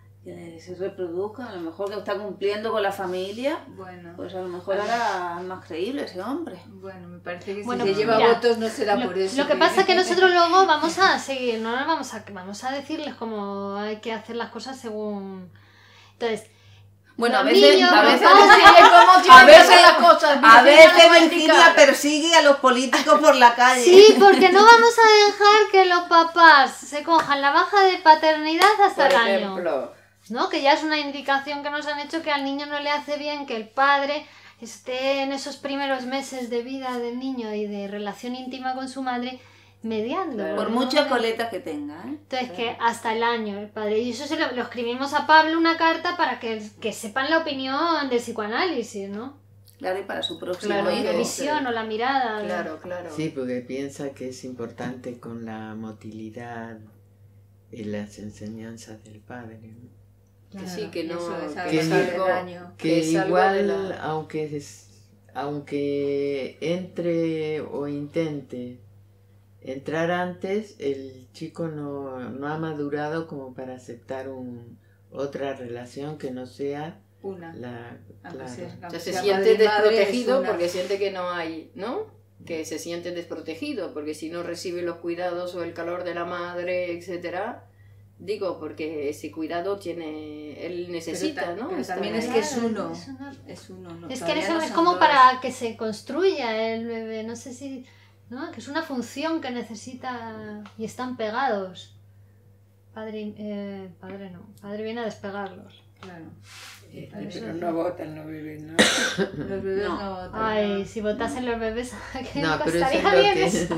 D: que se reproduzca, a lo mejor que está cumpliendo con la familia,
F: Bueno,
D: pues a lo mejor ahora es más creíble ese hombre.
F: bueno, me parece que
C: Bueno,
F: si se lleva
C: mira,
F: votos no será
C: Lo,
F: por eso.
C: lo que pasa es que nosotros luego vamos a seguir, no nos vamos a, vamos a decirles cómo hay que hacer las cosas según... Entonces,
D: Bueno, a
C: los
D: veces,
C: niños,
D: a
C: los
D: veces,
C: padres-
B: ¿Cómo
D: a
B: tienen que hacer
D: veces,
B: las cosas?
D: a
B: Virginia
D: veces
B: no
D: Virginia
B: critica.
D: persigue a los políticos por la calle.
C: Sí, porque no vamos a dejar que los papás se cojan la baja de paternidad hasta
B: Por
C: el año.
B: ejemplo,
C: ¿No? Que ya es una indicación que nos han hecho que al niño no le hace bien que el padre esté en esos primeros meses de vida del niño y de relación íntima con su madre mediando.
B: Claro.
D: Por
C: ¿no?
D: muchas coletas que tenga, ¿eh?
C: Entonces, que hasta el año el padre. Y eso se lo, lo escribimos a Pablo una carta para que, que sepan la opinión del psicoanálisis, ¿no?
D: Claro, y para su próximo
B: Claro,
C: La
D: hijo.
C: visión o la mirada. de-
B: claro, claro.
E: Sí, porque piensa que es importante con la motilidad y las enseñanzas del padre, ¿no?
B: Que sí, que no...
F: Eso es
B: que
F: algo
E: que
B: es
E: ni-
B: algo-
F: daño.
E: Que
B: que es algo
E: igual,
B: de la-
E: aunque, es- aunque entre o intente entrar antes, el chico no, no ha madurado como para aceptar un, otra relación que no sea
F: Una.
E: la...
F: Aunque
E: Claro.
F: sea-
B: O sea,
F: aunque
B: se
F: sea
B: siente
F: padre y madre,
B: desprotegido
F: es una-
B: porque siente que no hay, ¿no? Que se siente desprotegido porque si no recibe los cuidados o el calor de la madre, etcétera, Digo, porque ese cuidado tiene, él necesita,
F: Pero ta-
B: ¿no?
F: pero
B: Estar
F: también es
B: ahí.
F: que es
C: Claro,
F: uno.
C: es una-
F: Es uno, no,
C: Es que
F: todavía
C: eso
F: no
C: es
F: son
C: como
F: dos.
C: para que se construya el bebé, no sé si, ¿no? Que es una función que necesita y están pegados. Padre, eh, padre no, padre viene a despegarlos.
F: Claro.
G: Eh,
C: Por eso
G: pero
C: sí.
G: no votan los bebés, ¿no?
F: Los bebés
D: No.
F: no, votan.
C: Ay, si votasen los bebés, ¿a qué
E: No,
C: me
E: pero eso es
C: costaría
E: lo
C: bien
E: que...
C: eso?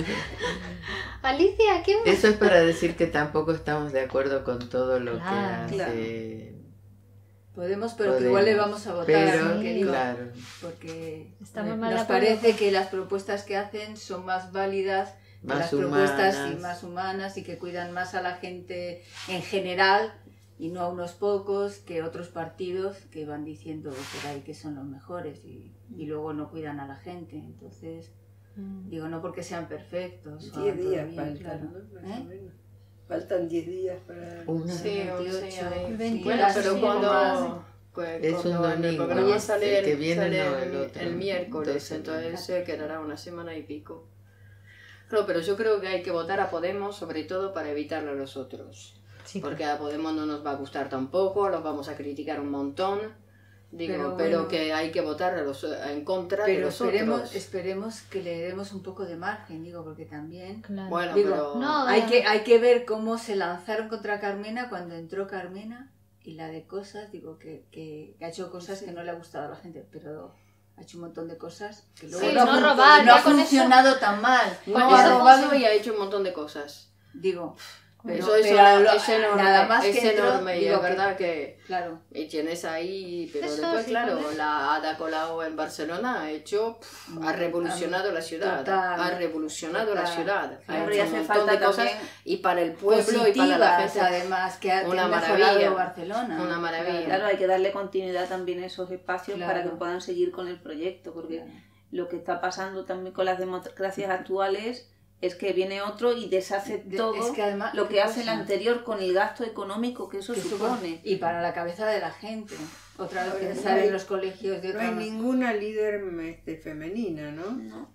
C: Alicia, ¿qué me...
E: Eso es para decir que tampoco estamos de acuerdo con todo lo
C: Claro.
E: que hace...
F: Podemos, pero que
E: Podemos,
F: igual le vamos a votar.
E: Pero,
F: porque, digo,
E: claro,
F: porque
C: Estamos
F: eh,
C: mal de
F: nos
C: acuerdo.
F: parece que las propuestas que hacen son más válidas que
E: Más
F: las propuestas y
E: humanas.
F: más humanas y que cuidan más a la gente en general y no a unos pocos que otros partidos que van diciendo por ahí que son los mejores y, y luego no cuidan a la gente. Entonces,
C: Mm.
F: digo, no porque sean perfectos. o
G: Diez
F: hagan todo
G: días
F: bien,
G: faltan,
F: claro.
G: ¿no? Más
F: ¿Eh?
G: o menos. Faltan diez días para...
E: una...
B: Sí,
F: veintiocho,
B: sí, ahí.
C: veintiocho,
B: Bueno, pero
C: sí,
B: cuando,
C: más.
B: pues,
E: Es un
B: cuando el
E: domingo,
B: programa
E: el
B: sale,
E: que
B: el,
E: viene,
B: sale
E: no,
B: el,
E: el otro.
B: el miércoles,
E: Entonces,
B: entonces se quedará una semana y pico. Claro, pero yo creo que hay que votar a Podemos sobre todo para evitarle a los otros.
C: Sí,
B: Porque a Podemos no nos va a gustar tampoco, los vamos a criticar un montón. Digo,
F: Pero
B: pero,
F: bueno.
B: que hay que votar a los, en contra de
F: Pero
B: los
F: esperemos,
B: otros.
F: esperemos que le demos un poco de margen, digo, porque también
C: claro.
B: Bueno,
F: Digo,
B: pero...
C: no,
F: hay que, hay que ver cómo se lanzaron contra Carmena cuando entró Carmena y la de cosas, digo, que, que ha hecho cosas que no le ha gustado a la gente, pero ha hecho un montón de cosas que luego
C: Sí,
F: no,
C: no
F: ha fun-
C: robar,
F: no ha
C: ya con eso-
F: funcionado tan mal.
B: No,
C: Con
B: ha
C: eso
B: robado
C: funciona.
B: y ha hecho un montón de cosas.
F: Digo, pero,
B: Eso, eso
F: pero lo-
B: es enorme,
F: nada más
B: es
F: que entró,
B: enorme y
F: digo
B: es
F: que-
B: verdad que...
F: claro,
B: Y tienes ahí, pero
C: Eso
B: después,
C: sí,
B: claro,
C: con eso.
B: la Ada Colau en Barcelona ha hecho, pff, ha revolucionado la ciudad,
F: Total,
B: ha revolucionado la
F: total.
B: ciudad,
F: Claro,
B: ha
D: y
B: hecho
D: hace
B: un montón
D: falta
B: de cosas
D: también
B: y para el pueblo y para la
F: positivas,
B: gente,
F: además, que ha, que
B: una
F: ha
B: maravilla,
F: mejorado Barcelona.
B: una maravilla.
D: Claro, hay que darle continuidad también a esos espacios
F: Claro.
D: para que puedan seguir con el proyecto, porque
F: Claro.
D: lo que está pasando también con las democracias actuales es que viene otro y deshace
F: De-
D: todo
F: es que además,
D: lo
F: ¿qué
D: que hace el
F: cosa?
D: anterior con el gasto económico que eso
F: Que eso-
D: supone.
F: y para la cabeza de la gente. Otra vez
G: Ahora,
F: pensar
G: no hay-
F: en los colegios de
G: No hay
F: otra
G: ninguna líder este, femenina, ¿no?
D: ¿No?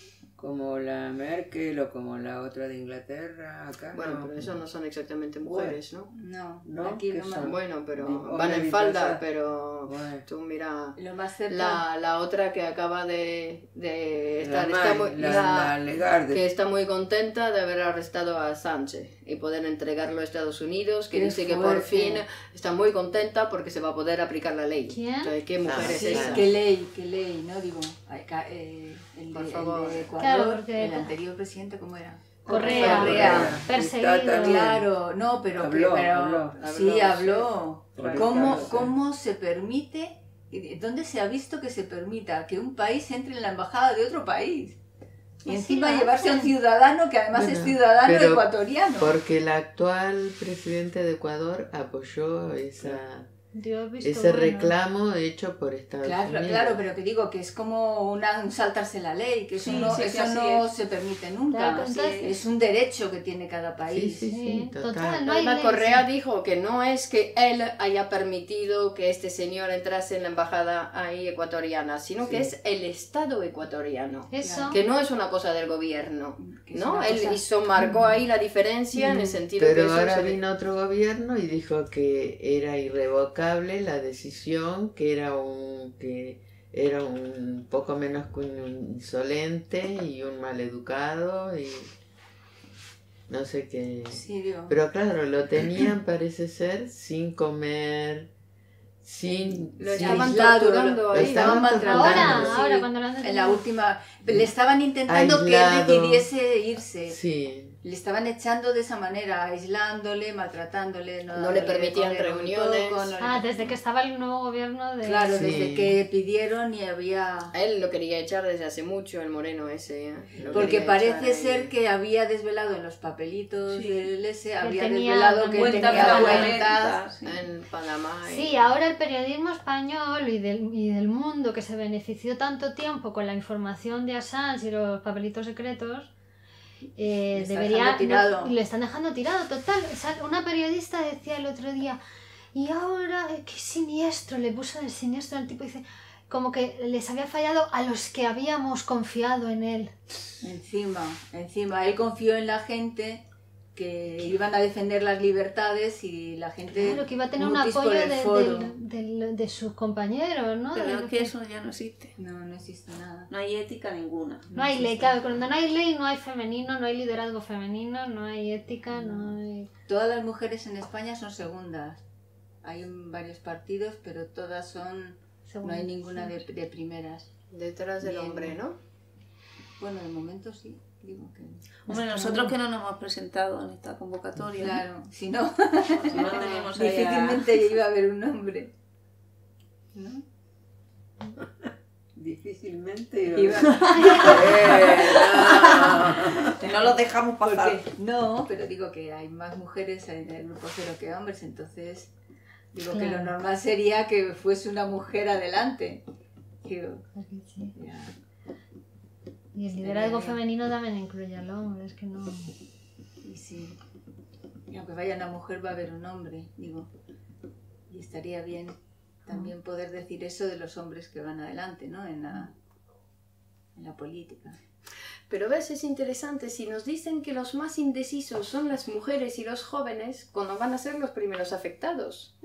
G: Como la Merkel o como la otra de Inglaterra, acá
B: Bueno,
G: no.
B: pero eso no son exactamente mujeres, ¿no?
F: No,
G: ¿No?
F: aquí
G: ¿Qué
F: no
G: son?
F: más.
B: Bueno, pero
G: Digo,
B: van en
G: hombre,
B: falda,
G: disfrazada.
B: pero
G: Bueno.
B: tú mira,
F: Lo más cerca.
B: la, la otra que acaba de, de estar,
G: La,
B: está
G: May,
B: muy,
G: la,
B: la-
G: la Lagarde.
B: que está muy contenta de haber arrestado a Sánchez y poder entregarlo a Estados Unidos, que
F: Qué
B: dice que por
F: fuerte.
B: fin está muy contenta porque se va a poder aplicar la ley.
C: ¿Quién?
B: Entonces, ¿qué mujer
E: Ah,
B: es
F: Sí,
B: esa?
F: qué ley, qué ley, ¿no? Digo, ay, ca- eh, el,
B: Por
F: de,
B: favor.
F: el de Ecuador,
C: Claro, porque-
F: el anterior presidente, ¿cómo era?
C: Correa,
F: Correa.
C: perseguido.
G: Está también.
F: Claro, no, pero, que-
G: Habló,
F: pero
G: habló.
F: sí
B: Habló,
F: habló.
G: Claro,
F: ¿Cómo,
G: claro,
F: ¿Cómo se permite? ¿Dónde se ha visto que se permita que un país entre en la embajada de otro país? Y
C: Así
F: encima
C: lo
F: llevarse a un
C: hacen.
F: ciudadano que además
E: Bueno,
F: es ciudadano
E: pero
F: ecuatoriano.
E: Porque el actual presidente de Ecuador apoyó esa,
C: Dios visto
E: ese
C: bueno.
E: reclamo hecho por Estados
F: Claro,
E: Unidos.
F: claro, pero que digo que es como una, un saltarse la ley, que eso
D: Sí,
F: no,
D: sí, sí,
F: eso
D: así
F: no
D: es.
F: se permite nunca.
C: Claro,
F: Así
C: entonces-
F: es. Es un derecho que tiene cada país.
E: Sí, sí,
C: Sí,
E: total.
C: total, no hay
B: Además,
C: ley,
B: Correa
C: sí.
B: dijo que no es que él haya permitido que este señor entrase en la embajada ahí ecuatoriana, sino que
E: Sí.
B: es el Estado ecuatoriano.
C: Eso.
B: Que no es una cosa del gobierno,
F: Que es
B: ¿no?
F: una
B: Él
F: cosa-
B: hizo, marcó ahí la diferencia en el sentido que
E: Pero
B: eso
E: ahora
B: se-
E: vino otro gobierno y dijo que era irrevocable la decisión, que era un que era un poco menos que un insolente y un maleducado y no sé qué.
F: Sí, digo.
E: Pero claro, lo tenían parece ser sin comer, sin,
B: Lo
E: sin-
B: estaban
F: aislado,
B: torturando
F: lo-
B: ahí.
F: lo estaban
E: ¿no?
F: maltratando.
C: Ahora,
F: sí.
C: ahora cuando lo han
F: En la
C: detenido.
F: última, le estaban intentando
E: Aislado.
F: que él decidiese irse.
E: sí.
F: Le estaban echando de esa manera, aislándole, maltratándole, no,
B: No le
F: dándole
B: permitían
F: de comer muy
B: reuniones.
F: poco, no le-
C: Ah, desde que estaba el nuevo gobierno de...
F: Claro,
E: Sí.
F: desde que pidieron y había...
B: A él lo quería echar desde hace mucho, el moreno ese. ¿eh? Lo
F: Porque
B: quería
F: parece
B: echar ahí.
F: ser que había desvelado en los papelitos
D: Sí.
F: del S, había
C: tenía
F: desvelado que
D: Cuentas
F: tenía
D: fraudulentas,
F: cuentas.
D: sí.
B: En Panamá. y-
C: Sí, ahora el periodismo español y del, y del mundo que se benefició tanto tiempo con la información de Assange y los papelitos secretos, eh,
F: Le está
C: debería,
F: dejando tirado.
C: no- le están dejando tirado, total. O sea, una periodista decía el otro día, y ahora, eh, qué siniestro, le puso el siniestro al tipo, dice, como que les había fallado a los que habíamos confiado en él.
F: Encima, encima, él confió en la gente que iban a defender las libertades y la gente...
C: Claro, que iba a tener un
F: mutis por
C: apoyo
F: el
C: de,
F: foro.
C: del- del- de sus compañeros, ¿no?
D: Pero
C: De
D: es
C: lo
D: que
C: que-
D: eso ya no existe.
F: No, no existe nada.
D: No hay ética ninguna.
C: No hay ley, claro, cuando no hay ley no hay femenino, no hay liderazgo femenino, no hay ética, no hay...
F: Todas las mujeres en España son segundas. Hay un- varios partidos, pero todas son... No hay ninguna de, de primeras.
B: Detrás del
F: Bien.
B: hombre, ¿no?
F: Bueno, de momento sí. Digo que...
D: Hombre, nosotros que no nos hemos presentado en esta convocatoria.
F: Claro, si no,
D: Si no tenemos ahí a-
F: difícilmente iba a haber un hombre. ¿No?
G: Difícilmente iba
F: Iba-
G: a
D: Que no los dejamos pasar.
F: Porque, no, pero digo que hay más mujeres en el grupo cero que hombres, entonces digo que lo
C: Claro.
F: normal sería que fuese una mujer adelante. Digo,
C: Porque sí.
F: ya,
C: Y el liderazgo
F: bien.
C: femenino también incluye al hombre, es que no...
F: y sí. Y aunque vaya una mujer va a haber un hombre, digo. Y estaría bien también poder decir eso de los hombres que van adelante, ¿no? En la, en la política.
B: Pero ves, es interesante, si nos dicen que los más indecisos son las mujeres y los jóvenes, ¿cuándo van a ser los primeros afectados?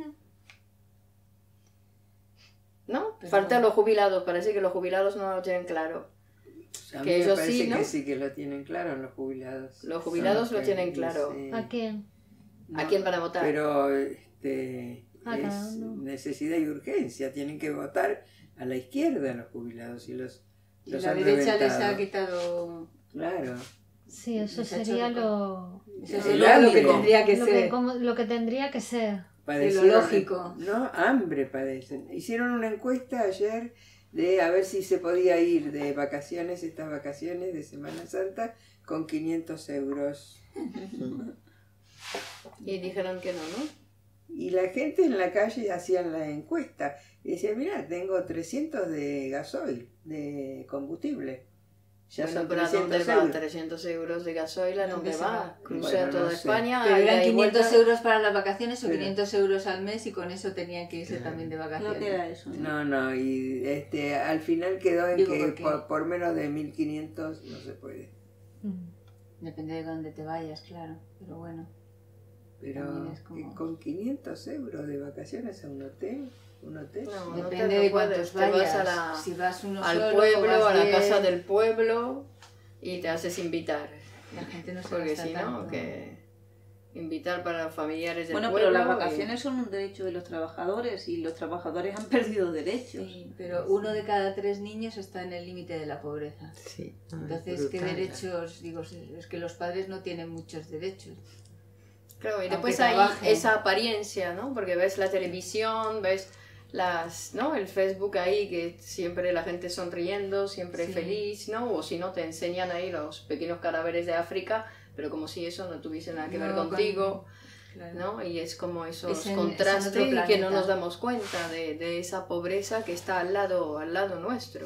B: ¿No?
F: Pero
B: Falta
F: bueno.
B: los jubilados, parece que los jubilados no lo tienen claro.
G: A mí
B: Que
G: me
B: ellos
G: parece
B: sí, ¿no?
G: que sí que lo tienen claro los jubilados.
B: Los jubilados
G: Son
B: lo
G: que
B: tienen claro.
G: dicen-
C: ¿A quién?
B: ¿A quién van a votar?
G: Pero este,
C: Ah,
G: es
C: cada uno.
G: necesidad y urgencia. Tienen que votar a la izquierda los jubilados y los,
F: Y
G: los
F: la
G: han
F: derecha les
G: reventado.
F: ha quitado...
G: Claro.
C: Sí, eso
F: Les ha hecho
C: sería
F: rico.
C: lo...
F: Eso
G: El
F: sería lo que
G: hambre.
F: tendría que
C: lo,
F: ser.
C: que, como- lo que tendría que ser.
G: Padecieron-
F: lógico.
G: No, hambre padecen. Hicieron una encuesta ayer de a ver si se podía ir de vacaciones, estas vacaciones de Semana Santa, con quinientos euros.
B: Y dijeron que no, ¿no?
G: Y la gente en la calle hacían la encuesta y decía, mira, tengo trescientos de gasoil, de combustible. Ya
B: Bueno,
G: son
B: pero ¿a dónde
G: trescientos
B: va?
G: euros.
B: trescientos euros de gasoil, ¿a
F: ¿Dónde
B: dónde
F: se
B: va?
F: va?
B: Cruza
G: Bueno,
B: toda
G: no sé.
B: España.
F: Pero
B: ida
F: eran
B: y
F: quinientos
B: vuelta.
F: euros para las vacaciones o
G: Pero-
F: quinientos euros al mes y con eso tenían que irse
E: Claro.
F: también de
D: Creo
F: vacaciones.
D: que era eso. ¿no?
G: No, no, y este, al final quedó en
F: Digo,
G: que
F: porque-
G: por, por menos de mil quinientos no se puede.
C: Mm.
F: Depende de dónde te vayas, claro. Pero bueno.
G: Pero
F: También es como-
G: que con quinientos euros de vacaciones a un hotel, un hotel.
B: No, no
F: Depende
B: te-
F: de
B: no
F: cuántos
B: puedes. Te
F: vayas.
B: vas a la-
F: si vas uno
B: al
F: solo,
B: pueblo,
F: vas
B: a la
F: diez,
B: casa del pueblo y te haces invitar.
F: La gente no se
B: Porque
F: gasta
B: si no,
F: tanto.
B: que invitar para los familiares del
D: Bueno,
B: pueblo.
D: pero las
B: y-
D: vacaciones son un derecho de los trabajadores y los trabajadores han perdido derechos.
F: Sí, pero uno de cada tres niños está en el límite de la pobreza.
E: Sí. no, es
F: Entonces, ¿qué
E: brutal.
F: derechos? Digo, es que los padres no tienen muchos derechos.
B: Claro, y
F: aunque
B: después hay
F: trabajen.
B: esa apariencia, ¿no? Porque ves la televisión, ves las, ¿no? El Facebook ahí que siempre la gente sonriendo, siempre
F: Sí.
B: feliz, ¿no? O si no te enseñan ahí los pequeños cadáveres de África, pero como si eso no tuviese nada que ver
F: No,
B: contigo,
F: Claro.
B: ¿no? Y es como esos
F: Es en-
B: contrastes
F: es en otro
B: y que no
F: planeta.
B: nos damos cuenta de, de esa pobreza que está al lado, al lado nuestro.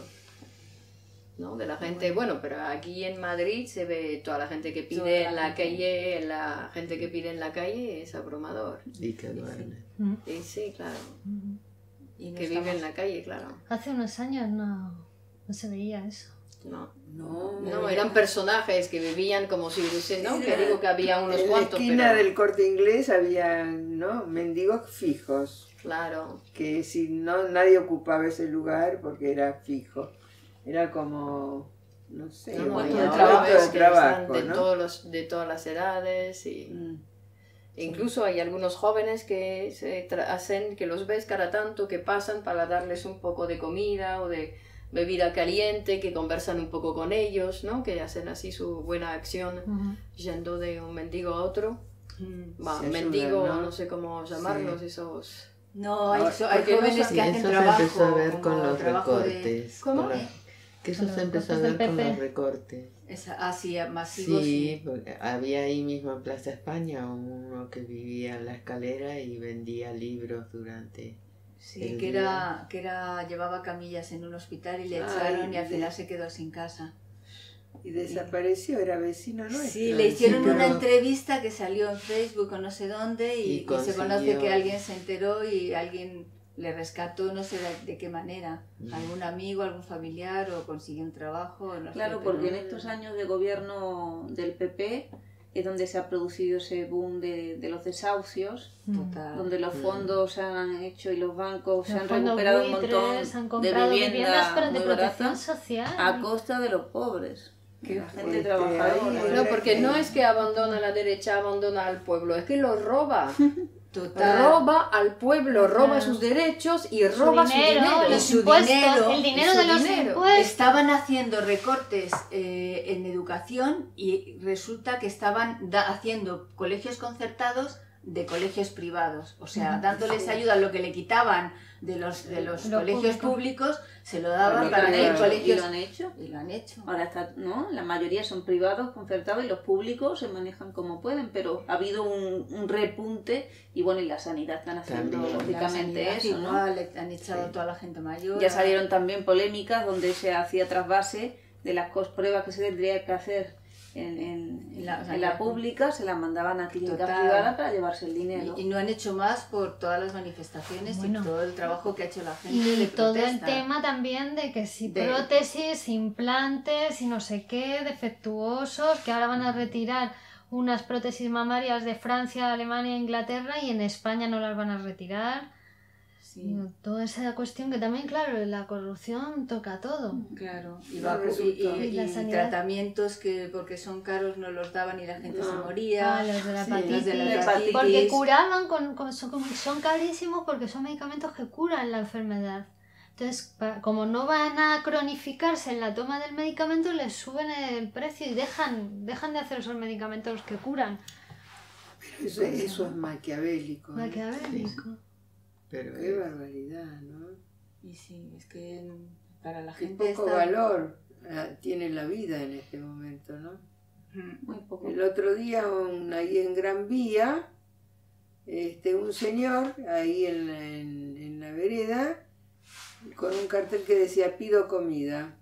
B: ¿No? De la gente, bueno, pero aquí en Madrid se ve toda la gente que
F: Toda
B: pide
F: la
B: en la
F: gente.
B: calle, la gente que pide en la calle es abrumador.
E: Y que duerme.
C: Mm.
B: Y sí, claro,
C: Mm.
F: Y no
B: que vive
F: estamos-
B: en la calle, claro.
C: Hace unos años no, no se veía eso.
B: No,
G: No,
B: no, eran personajes que vivían como si hubiese, ¿no? Que digo que había unos
G: en la
B: cuantos,
G: esquina
B: pero
G: del Corte Inglés había, ¿no? Mendigos fijos,
B: claro,
G: que si no nadie ocupaba ese lugar porque era fijo. Era como, no sé,
B: no, no,
G: un
B: y
G: puesto
B: otra
G: de
B: vez que están
G: trabajo,
B: de,
G: ¿no?
B: todos los, de todas las edades y
G: Mm.
B: incluso hay algunos jóvenes que se tra- hacen, que los ves cada tanto, que pasan para darles un poco de comida o de bebida caliente, que conversan un poco con ellos, ¿no? Que hacen así su buena acción
C: Ujú.
B: yendo de un mendigo a otro.
F: Mm.
B: Va,
G: Se ayudan,
B: mendigo,
G: ¿no?
B: no sé cómo llamarlos,
G: Sí.
B: esos...
F: No, hay,
G: Ahora,
F: so- hay
B: porque no
F: jóvenes
B: son-
F: que
E: Y
F: hacen
E: eso se
F: trabajo.
E: empezó a ver con
F: como
E: los
F: trabajo de-
E: recortes.
B: ¿Cómo?
E: con los- Que eso
C: Con los
E: se empezó a
C: recortes
E: ver
C: del
E: con
C: P P.
E: los recortes.
F: Esa, ah, sí, masivos.
E: Sí, porque había ahí mismo en Plaza España uno que vivía en la escalera y vendía libros durante...
F: Sí,
E: el
F: que
E: día.
F: era, que era, llevaba camillas en un hospital y le
G: Ay,
F: echaron y al
G: de-
F: final se quedó sin casa.
G: Y desapareció, era vecino nuestro.
F: Sí, le hicieron
E: sí,
F: una
E: pero-
F: entrevista que salió en Facebook o no sé dónde y,
E: Y
F: y se
E: consiguió-
F: conoce que alguien se enteró y alguien le rescató, no sé de, de qué manera.
E: Mm.
F: Algún amigo, algún familiar o consiguió un trabajo. No
D: Claro,
F: sé,
D: porque en
F: pero-
D: estos años de gobierno del P P es donde se ha producido ese boom de, de los desahucios,
B: Total.
D: donde los fondos se han hecho y los bancos se
C: Los
D: han
C: fondos
D: recuperado un
C: buitres
D: montón
C: han
D: de
C: comprado viviendas,
D: viviendas
C: pero de
D: muy
C: protección
D: baratas
C: social.
D: a costa de los pobres.
G: Qué
D: La gente
G: fuerte,
D: trabajadora.
G: ahí,
B: No, porque no es que abandona la derecha, abandona al pueblo, es que lo roba.
F: Total.
B: Roba al pueblo, roba
C: Claro.
B: sus derechos y
C: Su
B: roba su
C: dinero,
B: dinero.
C: los
F: su
C: impuestos,
F: dinero,
C: el dinero
B: su
C: de los
B: dinero.
C: impuestos.
F: Estaban haciendo recortes eh, en educación y resulta que estaban da- haciendo colegios concertados de colegios privados, o sea, dándoles ayuda a lo que le quitaban de los, de los
C: Lo
F: colegios
C: público.
F: públicos, se lo daban
D: Y lo
F: para
D: han
F: tener
D: hecho, y
F: colegios.
D: lo han hecho.
F: Y lo han hecho.
D: Ahora está, ¿no? La mayoría son privados, concertados, y los públicos se manejan como pueden, pero ha habido un, un repunte y bueno, y la sanidad están haciendo
E: También.
D: lógicamente
F: La sanidad
D: eso, ¿no?
F: igual, le han echado
E: Sí.
F: toda la gente mayor.
D: Ya salieron también polémicas donde se hacía trasvase de las cos- pruebas que se tendría que hacer en, en, en la,
F: La-
D: en la pública, se las mandaban a clínicas
F: Total.
D: privadas para llevarse el dinero.
F: Y, y no han hecho más por todas las manifestaciones
C: Bueno.
F: y todo el trabajo que ha hecho la gente.
C: Y
F: de
C: todo el
F: protesta.
C: tema también de que si
F: De-
C: prótesis, implantes y no sé qué, defectuosos, que ahora van a retirar unas prótesis mamarias de Francia, Alemania e Inglaterra y en España no las van a retirar.
F: Sí.
C: Digo, toda esa cuestión que también, claro, la corrupción toca todo.
F: Claro, y,
G: No
F: va- y-
G: resultó.
F: y-
C: Y la
F: y
C: sanidad.
F: tratamientos que porque son caros no los daban y la gente se
G: No.
F: moría.
C: Ah, los de la
G: Sí,
C: hepatitis.
F: los de la
D: hepatitis.
C: Porque curaban, con, con- son, son carísimos porque son medicamentos que curan la enfermedad. Entonces, pa- como no van a cronificarse en la toma del medicamento, les suben el precio y dejan, dejan de hacer esos medicamentos que curan.
G: Eso, eso es maquiavélico. ¿eh?
C: Maquiavélico.
E: Pero
G: Qué
E: eh,
G: barbaridad, ¿no?
F: Y sí, es que para la
G: Qué
F: gente
G: poco
F: está-
G: valor ah, tiene la vida en este momento, ¿no?
F: Mm.
D: Muy poco.
G: El otro día, un- ahí en Gran Vía, este, un señor, ahí en la, en, en la vereda, con un cartel que decía, pido comida.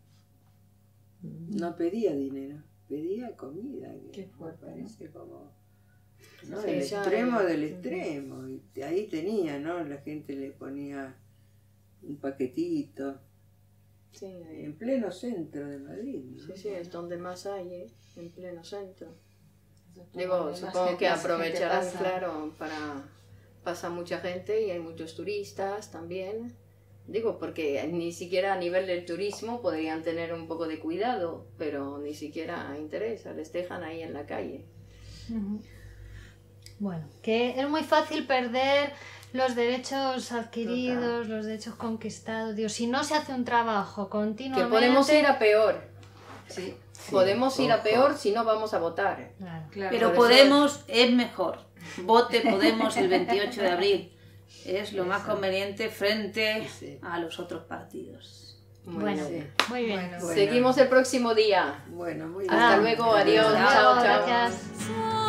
G: No pedía dinero, pedía comida. que
F: Qué fuerte,
G: me parece como... ¿no?
B: Sí,
G: el
B: ya
G: extremo
B: es-
G: del extremo. Y ahí tenía, ¿no? La gente le ponía un paquetito.
B: Sí,
G: En pleno centro de Madrid, ¿no?
B: sí, sí, es donde más hay, ¿eh? En pleno centro.
F: Donde
B: Digo,
F: más
B: supongo
F: gente-
B: que
F: más gente
B: aprovecharán,
F: pasa.
B: claro, para... Pasa mucha gente y hay muchos turistas también. Digo, porque ni siquiera a nivel del turismo podrían tener un poco de cuidado, pero ni siquiera interesa, les dejan ahí en la calle.
C: Ujú. Bueno, que es muy fácil perder los derechos adquiridos, los derechos conquistados. Dios, si no se hace un trabajo
B: Que
C: continuamente...
B: podemos ir a peor.
F: Sí,
B: Podemos ir a
E: ojo.
B: peor si no vamos a votar.
C: Claro.
F: claro.
D: Pero
B: por eso-
D: Podemos es mejor. Vote Podemos el veintiocho de abril. Es lo más conveniente frente
G: Sí.
D: a los otros partidos.
B: Muy
C: Bueno,
B: bien.
C: muy bien.
F: Bueno.
G: Bueno.
B: Seguimos el próximo día.
G: Bueno, muy bien.
B: Hasta luego, adiós,
C: Hasta
B: chao,
C: luego,
B: chao.
C: gracias.